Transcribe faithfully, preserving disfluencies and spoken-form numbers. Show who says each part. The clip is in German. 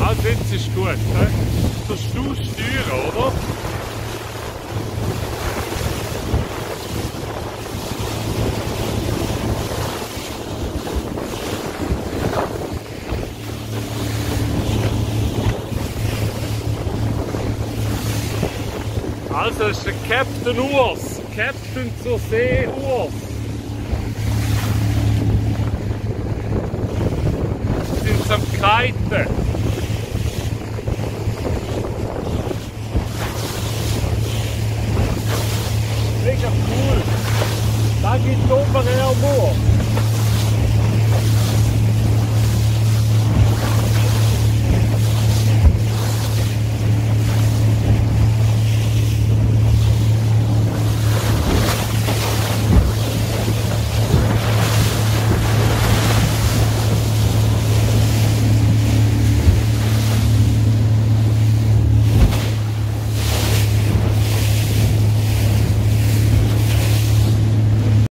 Speaker 1: Also jetzt ist gut. He? Tust du steuern, oder? Also das ist der Captain Urs. Captain zur See Urs. Wir sind am Kiten. Mega cool. Da gibt es oben einen Moor.